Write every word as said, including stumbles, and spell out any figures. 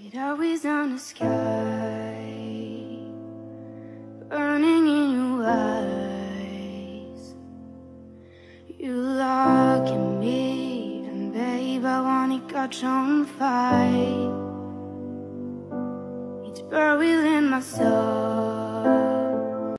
It always on the sky, burning in your eyes. You look at me, and babe, I wanna catch on fire. It's buried in my soul.